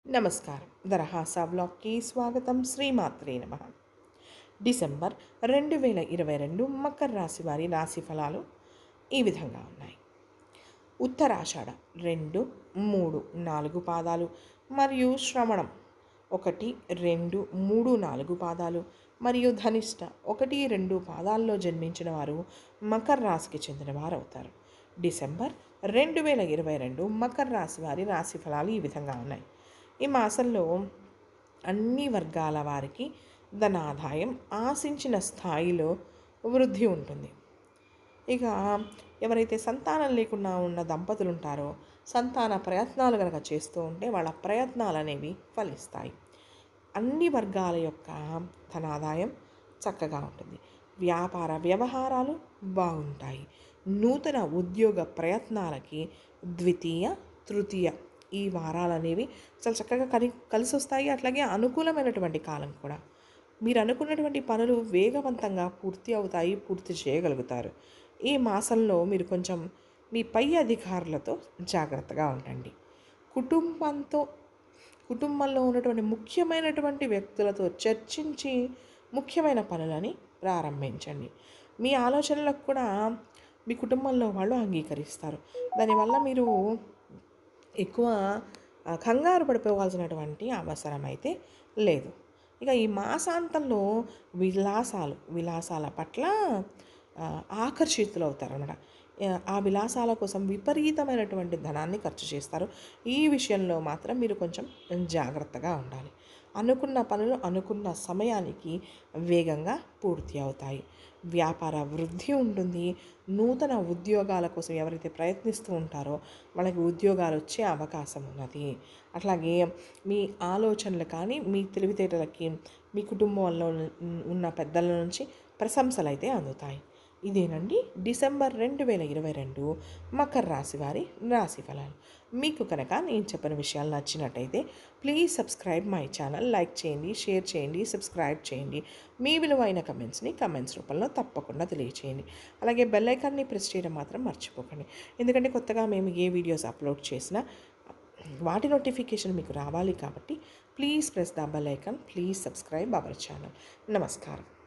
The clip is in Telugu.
నమస్కారం. దరహాసా బ్లాగ్కి స్వాగతం. శ్రీమాత్రే నమః. డిసెంబర్ 2022 మకర రాశి వారి రాశి ఫలాలు ఈ విధంగా ఉన్నాయి. ఉత్తరాషాఢ 2, 3, 4 పాదాలు మరియు శ్రవణం 1, 2, 3, 4 పాదాలు మరియు ధనిష్ట 1, 2 పాదాల్లో జన్మించిన వారు మకర రాశికి చెందిన వారు అవుతారు. డిసెంబర్ 2022 మకర రాశి వారి రాశి ఫలాలు ఈ విధంగా ఉన్నాయి. ఈ మాసంలో అన్ని వర్గాల వారికి ధనాదాయం ఆశించిన స్థాయిలో వృద్ధి ఉంటుంది. ఇక ఎవరైతే సంతానం లేకుండా ఉన్న దంపతులు ఉంటారో సంతాన ప్రయత్నాలు కనుక చేస్తూ ఉంటే వాళ్ళ ప్రయత్నాలు అనేవి ఫలిస్తాయి. అన్ని వర్గాల యొక్క ధనాదాయం చక్కగా ఉంటుంది. వ్యాపార వ్యవహారాలు బాగుంటాయి. నూతన ఉద్యోగ ప్రయత్నాలకి ద్వితీయ, తృతీయ ఈ వారాలు అనేవి చాలా చక్కగా కలిసి వస్తాయి. అట్లాగే అనుకూలమైనటువంటి కాలం కూడా. మీరు అనుకున్నటువంటి పనులు వేగవంతంగా పూర్తి అవుతాయి, పూర్తి చేయగలుగుతారు. ఈ మాసంలో మీరు కొంచెం మీ పై అధికారులతో జాగ్రత్తగా ఉండండి. కుటుంబంలో ఉన్నటువంటి ముఖ్యమైనటువంటి వ్యక్తులతో చర్చించి ముఖ్యమైన పనులని ప్రారంభించండి. మీ ఆలోచనలకు కూడా మీ కుటుంబంలో వాళ్ళు అంగీకరిస్తారు. దానివల్ల మీరు ఎక్కువ కంగారు పడిపోవాల్సినటువంటి అవసరం అయితే లేదు. ఇక ఈ మాసాంతంలో విలాసాల పట్ల ఆకర్షితులు అవుతారన్నమాట. ఆ విలాసాల కోసం విపరీతమైనటువంటి ధనాన్ని ఖర్చు చేస్తారు. ఈ విషయంలో మాత్రం మీరు కొంచెం జాగ్రత్తగా ఉండాలి. అనుకున్న పనులు అనుకున్న సమయానికి వేగంగా పూర్తి అవుతాయి. వ్యాపార వృద్ధి ఉంటుంది. నూతన ఉద్యోగాల కోసం ఎవరైతే ప్రయత్నిస్తూ ఉంటారో వాళ్ళకి ఉద్యోగాలు వచ్చే అవకాశం ఉన్నది. అట్లాగే మీ ఆలోచనలు కానీ మీ తెలివితేటలకి మీ కుటుంబంలో ఉన్న పెద్దల నుంచి ప్రశంసలు అయితే అందుతాయి. ఇదేనండి డిసెంబర్ 2022 మకర రాశి వారి రాశి ఫలాలు. మీకు కనుక నేను చెప్పిన విషయాలు నచ్చినట్టయితే please subscribe my channel. Like చేయండి, షేర్ చేయండి, సబ్స్క్రైబ్ చేయండి. మీ విలువైన కమెంట్స్ రూపంలో తప్పకుండా తెలియచేయండి. అలాగే బెల్ ఐకాన్ని ప్రెస్ చేయడం మాత్రం మర్చిపోకండి. ఎందుకంటే కొత్తగా మేము ఏ వీడియోస్ అప్లోడ్ చేసినా వాటి నోటిఫికేషన్ మీకు రావాలి కాబట్టి please press the bell icon. Please subscribe our channel. నమస్కారం.